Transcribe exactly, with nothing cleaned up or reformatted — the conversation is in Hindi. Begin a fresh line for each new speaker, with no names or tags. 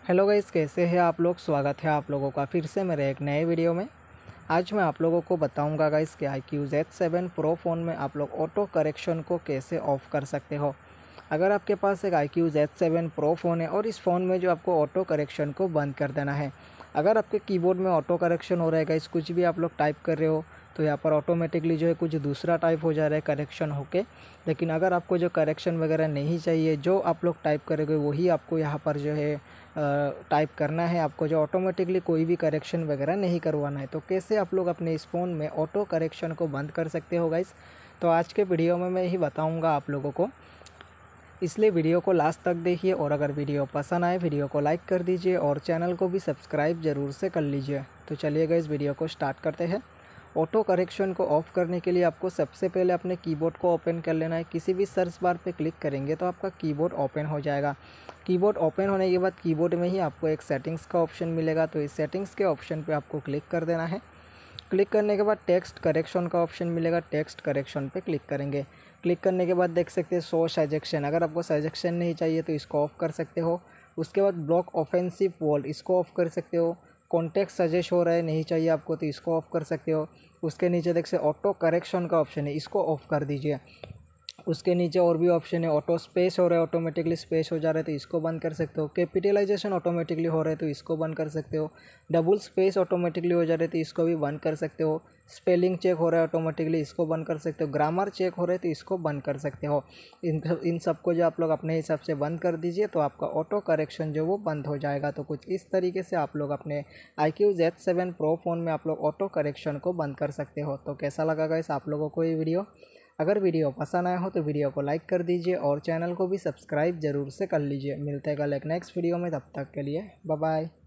हेलो गाइस, कैसे हैं आप लोग। स्वागत है आप लोगों का फिर से मेरे एक नए वीडियो में। आज मैं आप लोगों को बताऊंगा गाइस कि iQOO Z seven pro phone में आप लोग ऑटो करेक्शन को कैसे ऑफ़ कर सकते हो। अगर आपके पास एक iQOO Z seven pro phone है और इस फ़ोन में जो आपको ऑटो करेक्शन को बंद कर देना है। अगर आपके कीबोर्ड में ऑटो करेक्शन हो रहा है गाइस, कुछ भी आप लोग टाइप कर रहे हो तो यहाँ पर ऑटोमेटिकली जो है कुछ दूसरा टाइप हो जा रहा है करेक्शन होके। लेकिन अगर आपको जो करेक्शन वगैरह नहीं चाहिए, जो आप लोग टाइप करोगे वही आपको यहाँ पर जो है टाइप करना है। आपको जो ऑटोमेटिकली कोई भी करेक्शन वगैरह नहीं करवाना है। तो कैसे आप लोग अपने इस फ़ोन में ऑटो करेक्शन को बंद कर सकते हो गाइस, तो आज के वीडियो में मैं यही बताऊंगा आप लोगों को। इसलिए वीडियो को लास्ट तक देखिए और अगर वीडियो पसंद आए वीडियो को लाइक कर दीजिए और चैनल को भी सब्सक्राइब ज़रूर से कर लीजिए। तो चलिए गाइस, वीडियो को स्टार्ट करते हैं। ऑटो करेक्शन को ऑफ़ करने के लिए आपको सबसे पहले अपने कीबोर्ड को ओपन कर लेना है। किसी भी सर्च बार पे क्लिक करेंगे तो आपका कीबोर्ड ओपन हो जाएगा। कीबोर्ड ओपन होने के बाद कीबोर्ड में ही आपको एक सेटिंग्स का ऑप्शन मिलेगा, तो इस सेटिंग्स के ऑप्शन पे आपको क्लिक कर देना है। क्लिक करने के बाद टेक्स्ट करेक्शन का ऑप्शन मिलेगा, टेक्स्ट करेक्शन पे क्लिक करेंगे। क्लिक करने के बाद देख सकते हैं शो सजेक्शन, अगर आपको सजेक्शन नहीं चाहिए तो इसको ऑफ़ कर सकते हो। उसके बाद ब्लॉक ऑफेंसिव वॉल, इसको ऑफ़ कर सकते हो। कॉन्टेक्स्ट सजेस्ट हो रहा है, नहीं चाहिए आपको तो इसको ऑफ़ कर सकते हो। उसके नीचे देख से ऑटो करेक्शन का ऑप्शन है, इसको ऑफ़ कर दीजिए। उसके नीचे और भी ऑप्शन है, ऑटो स्पेस हो रहा है, ऑटोमेटिकली स्पेस हो जा रहा है तो इसको बंद कर सकते हो। कैपिटलाइजेशन ऑटोमेटिकली हो रहा है तो इसको बंद कर सकते हो। डबल स्पेस ऑटोमेटिकली हो जा रहे तो इसको भी बंद कर सकते हो। स्पेलिंग चेक हो रहा है ऑटोमेटिकली, इसको बंद कर सकते हो। ग्रामर चेक हो रहा है तो इसको बंद कर सकते हो। इन इन सबको जो आप लोग अपने हिसाब से बंद कर दीजिए तो आपका ऑटो करेक्शन जो वो बंद हो जाएगा। तो कुछ इस तरीके से आप लोग अपने iQOO Z seven pro phone में आप लोग ऑटो करेक्शन को बंद कर सकते हो। तो कैसा लगा गाइस आप लोगों को ये वीडियो। अगर वीडियो पसंद आया हो तो वीडियो को लाइक कर दीजिए और चैनल को भी सब्सक्राइब ज़रूर से कर लीजिए। मिलते हैं कल एक नेक्स्ट वीडियो में, तब तक के लिए बाय बाय।